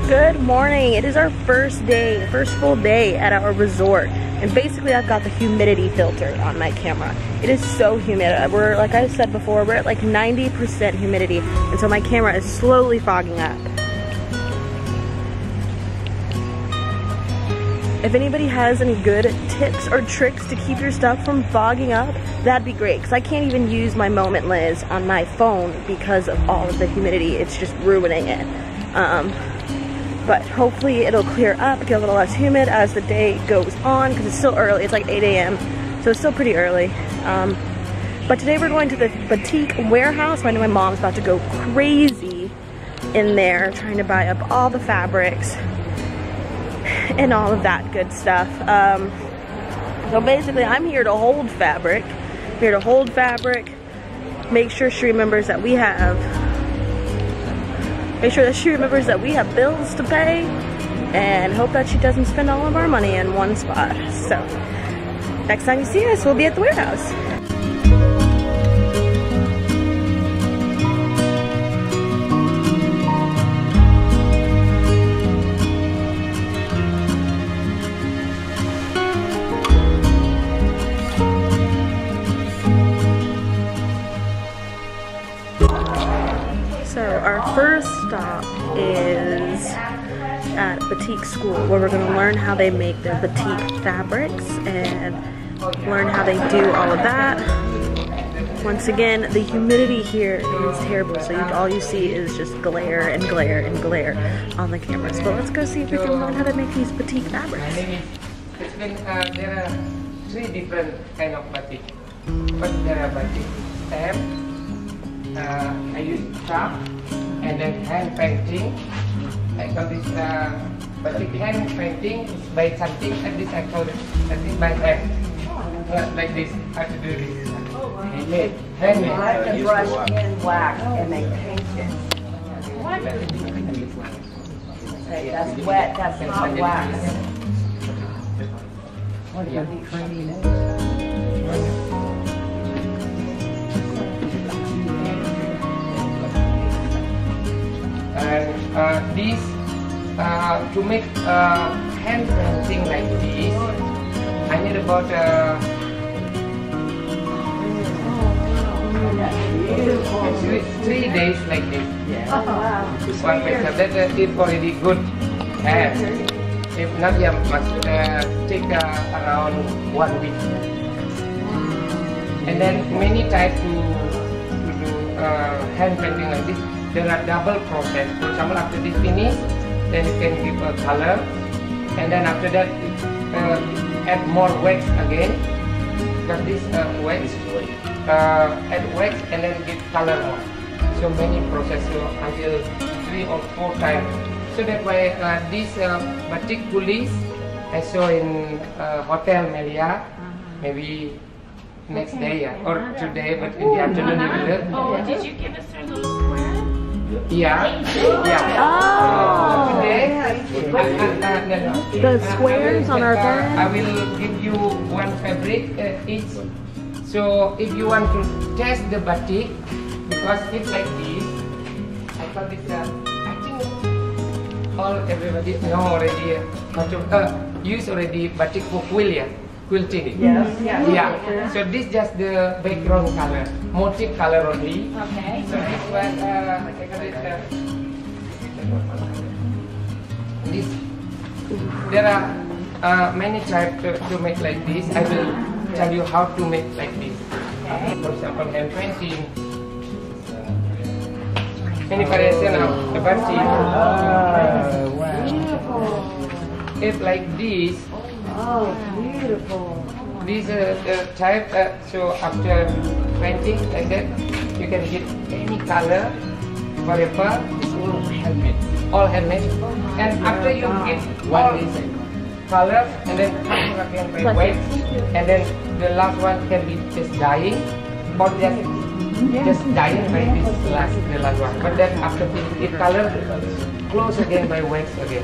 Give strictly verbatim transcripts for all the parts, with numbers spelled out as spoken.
Good morning. It is our first day, first full day at our resort. And basically I've got the humidity filter on my camera. It is so humid. We're, like I said before, we're at like ninety percent humidity. And so my camera is slowly fogging up. If anybody has any good tips or tricks to keep your stuff from fogging up, that'd be great. Because I can't even use my Moment Liz on my phone because of all of the humidity. It's just ruining it. Um, but hopefully it'll clear up, get a little less humid as the day goes on, because it's still early. It's like eight A M so it's still pretty early. Um, but today we're going to the Batik warehouse. I know my mom's about to go crazy in there trying to buy up all the fabrics and all of that good stuff. Um, so basically I'm here to hold fabric, here to hold fabric, make sure she remembers that we have, make sure that she remembers that we have bills to pay, and hope that she doesn't spend all of our money in one spot. So next time you see us, we'll be at the warehouse. So our first stop is at Batik School, where we're going to learn how they make their batik fabrics and learn how they do all of that. Once again, the humidity here is terrible, so you, all you see is just glare and glare and glare on the cameras. But let's go see if we can learn how to make these batik fabrics. It's been, uh, there are three different kind of batik. First there are batik stamp. Uh, I use craft and then hand painting. I call this uh, batik hand painting by something, and this I call it I think by hand. Uh, like this, how to do this. Handmade. Handmade. I have to brush in wax and they paint it. Hey, that's wet, that's not wax. What are you training in? And uh, this, uh, to make uh, hand painting like this, I need about uh, three, three days like this. Oh, wow. One paper, that uh, is already good hand. If not, you must uh, take uh, around one week. And then many types to, to do uh, hand painting like this. There are double process. For example, after this finish, then you can give a color, and then after that, uh, add more wax again. Because this uh, wax, uh, add wax and then give color more. So many process so until three or four times. So that way, uh, this uh, batik tulis I saw in uh, Hotel Melia, maybe next day yeah, or today, but in the afternoon you will learn. Oh, did you give us our little square? Yeah, yeah. Oh. Uh, today, uh, uh, no, no. The squares uh, on our uh, bed? I will give you one fabric uh, each. So if you want to test the batik, because it's like this, I call it, uh, I think all everybody know already uh, how to uh, use already batik for quill, yeah? Quilting. Yes, yeah. Yeah. So this just the background color, motif color only. Okay. So this one, uh, I call it, uh, this. There are uh, many types to, to make like this. I will tell you how to make like this. Okay. For example, hand painting. Many variation of the batik. Oh, wow. If like this. Oh, beautiful. This uh, the type, uh, so after painting like that, you can get any color, whatever, it's all handmade. All handmade. And after you get all color, and then cover again by wax, and then the last one can be just dyeing, or just, just dyeing by this last, the last one. But then after you get color, close again by wax again.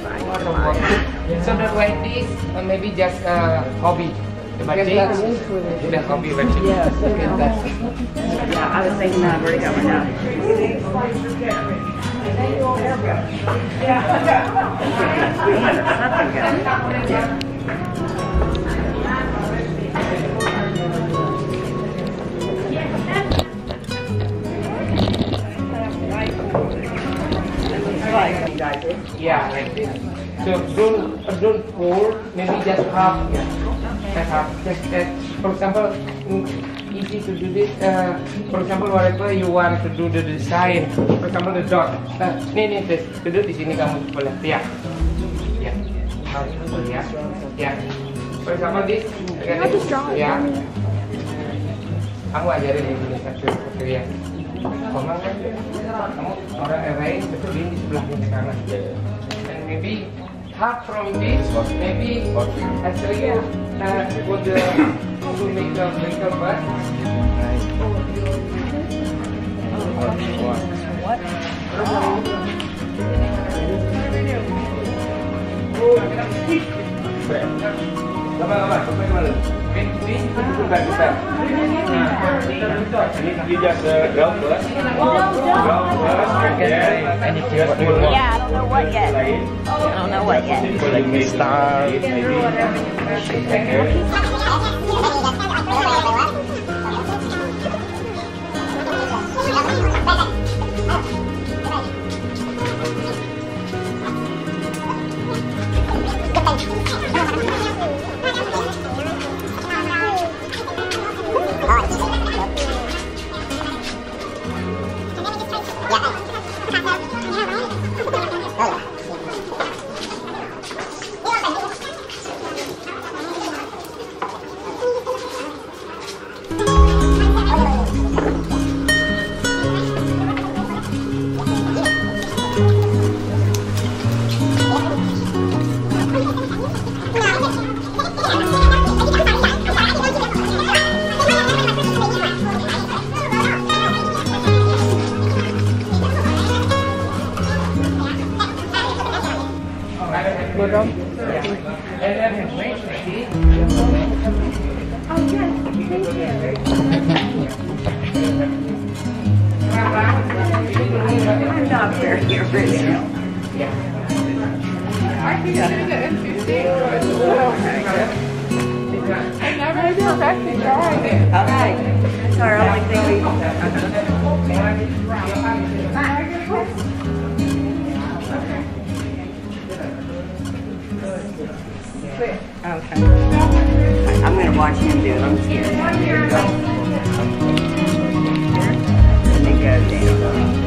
So that way this uh, maybe just a uh, hobby. The batik, the hobby batik. Yes, yeah, I was thinking that, where to go right now. Yeah, like this. So don't uh, don't pour. Maybe just half. Yeah, just half. Just that. For example, mm, easy to do this. Uh, for example, whatever you want to do the design. For example, the dot. Uh, nih nih, this. Duduk di sini kamu boleh. Ya, ya. Ya, ya. For example, this. Ya. Kamu ajarin ini satu satu ya. Kamu kan, kamu orang arrange betul ini di sebelahnya ke kanan. And maybe half from this, maybe actually uh, for the to make the little bus. What? Lama lama, sampai mana? Ini bukan bukan. You just go first. Yeah, I don't know what yet. I don't know what yet. Like star, maybe. I'm not very original. I never perfectly tried it. Okay. That's our only thing we Okay. I'm gonna watch him do it. I'm scared. Let me go down.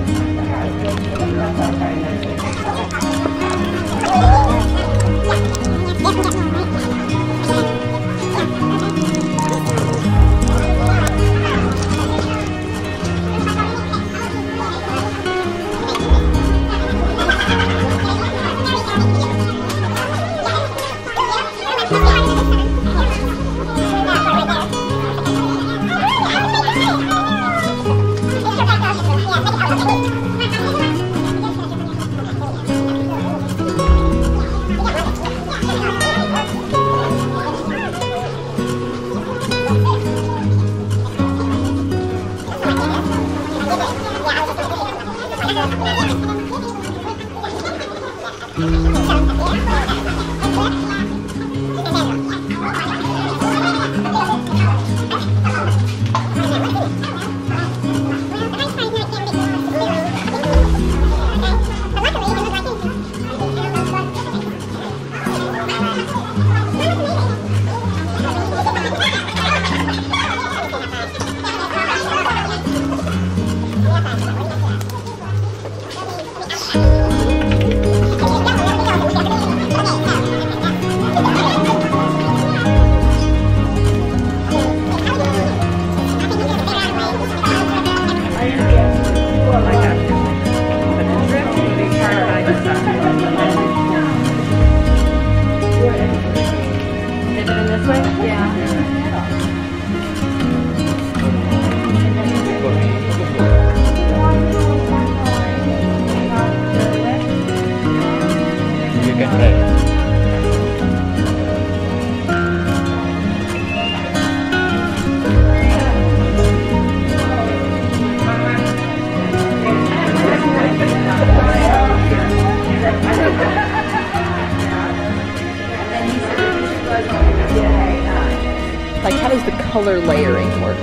color layering work?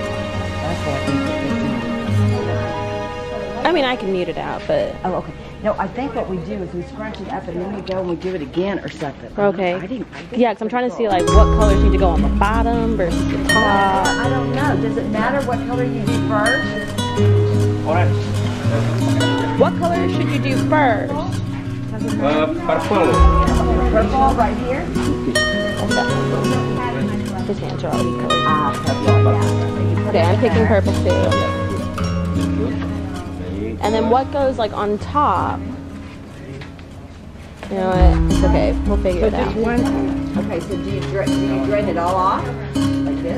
I mean, I can mute it out, but... Oh, okay. No, I think what we do is we scrunch it up and then we go and we do it again or something. Okay. I didn't, I didn't Yeah, because I'm trying to see like what colors need to go on the bottom versus the top. I don't know. Does it matter what color you do first? What color should you do first? Uh, purple. Purple right here? That's definitely blue. His hands are already colored. Ah, purple, yeah. Okay, I'm picking purple too. And then what goes like on top? You know what? It's okay. We'll figure it out. Okay, so do you, dra do you drain it all off? Like this?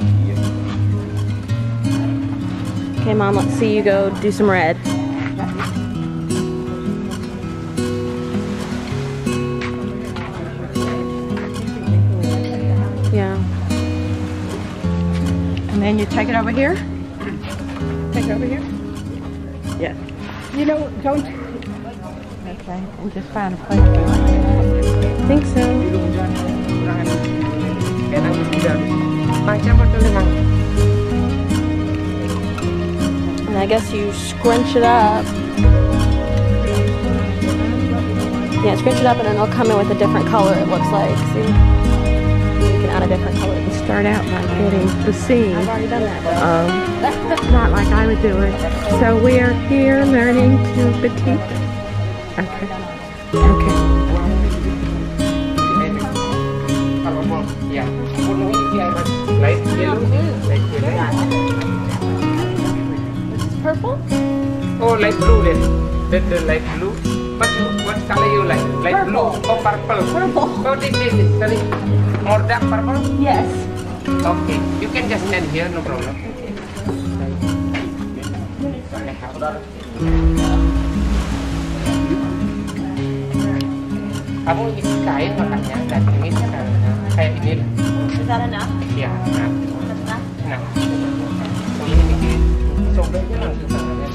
Okay, Mom, let's see you go do some red. Yeah. And then you take it over here. Take it over here. Yeah. You know, don't. Okay, and just find a place. I think so. And I guess you scrunch it up. Yeah, scrunch it up and then it'll come in with a different color, it looks like. See? You can add a different color. Start out by getting the seam. I've already done that. Um, not like I would do it. So we are here learning to batik. Okay. Okay. Yeah. Light yellow. Light yellow. This is purple? Oh, light blue then. That the light blue. But you, what color you like? Light Purple. blue. Oh, purple. Purple. Oh, this is sorry. More dark purple. Yes. Okay, you can just stand here, no problem. Kamu isi kain makanya dan ini kayak ini lah. Is that enough? Ya, nah, That's enough? nah. Oh ini dikit. Sobanya langsung tangannya.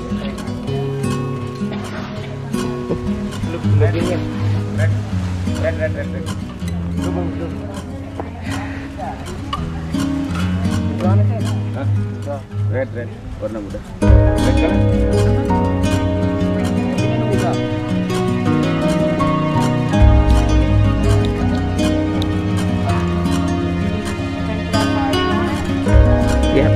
Look, look ini. Red, red, red, red, red. Lubang, lubang. Red, red, warna muda. Red kan? Yep.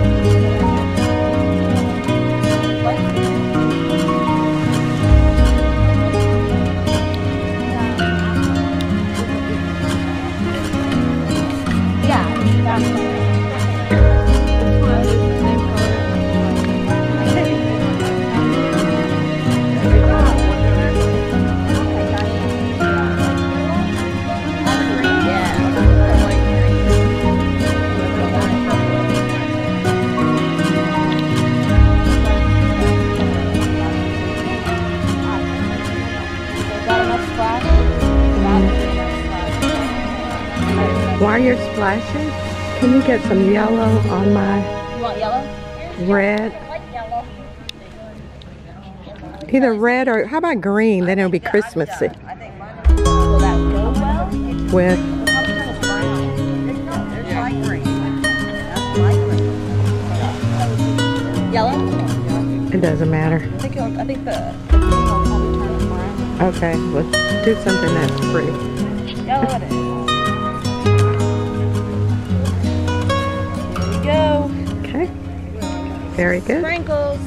While you're splashing, can you get some yellow on my You want yellow? red? Either red or, how about green? Then it'll be Christmassy. Will that go well? With, Yellow? it doesn't matter. I think it'll, I think the the green will probably turn it brown. Okay, let's do something that's pretty. Yellow it is. Here we go. Okay, very good. Sprinkles.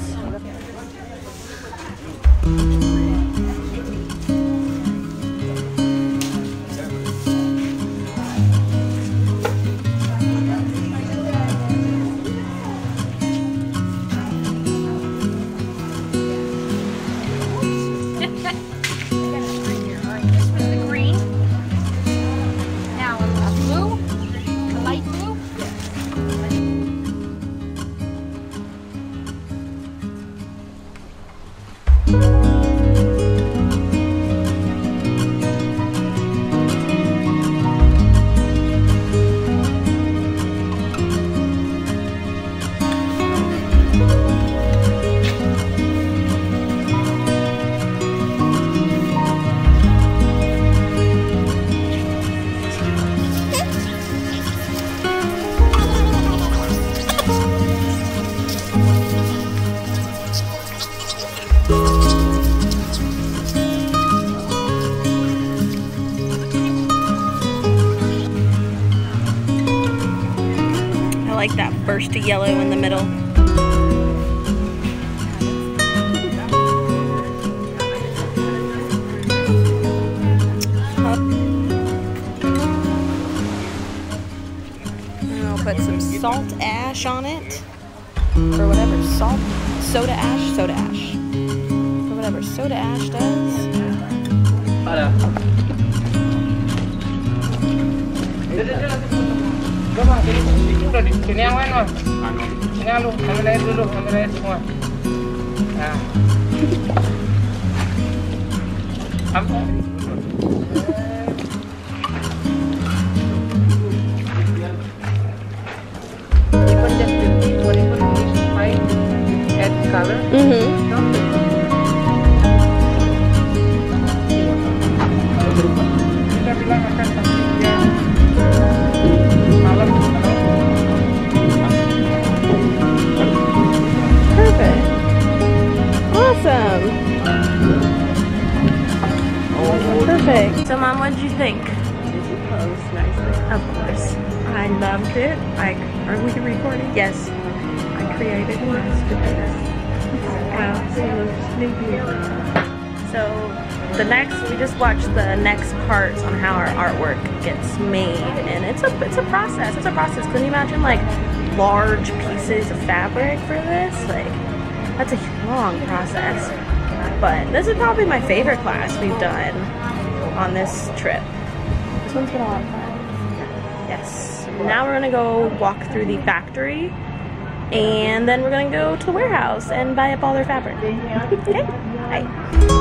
like that bursty yellow in the middle. And I'll put some salt ash on it, or whatever, salt, soda ash, soda ash. Or whatever soda ash does. Coba, udah di sini yang lain, Mas. Sini lu, ambil air dulu, ambil air semua. Nah. Ambil. Even just whatever is fine, add color. Mm-hmm. Kita bilang akan kasih dia malam. Perfect. Awesome. Perfect. So, Mom, what did you think? Did you pose nicely? Of course. I loved it. I are we recording? Yes. I created a masterpiece. Absolute sneaky. So, the next, we just watched the next parts on how our artwork gets made, and it's a it's a process. It's a process. Can you imagine like large pieces of fabric for this? Like, that's a long process. But this is probably my favorite class we've done on this trip. This one's been a lot of fun. Yes. Now we're gonna go walk through the factory, and then we're gonna go to the warehouse and buy up all their fabric. Okay? Bye.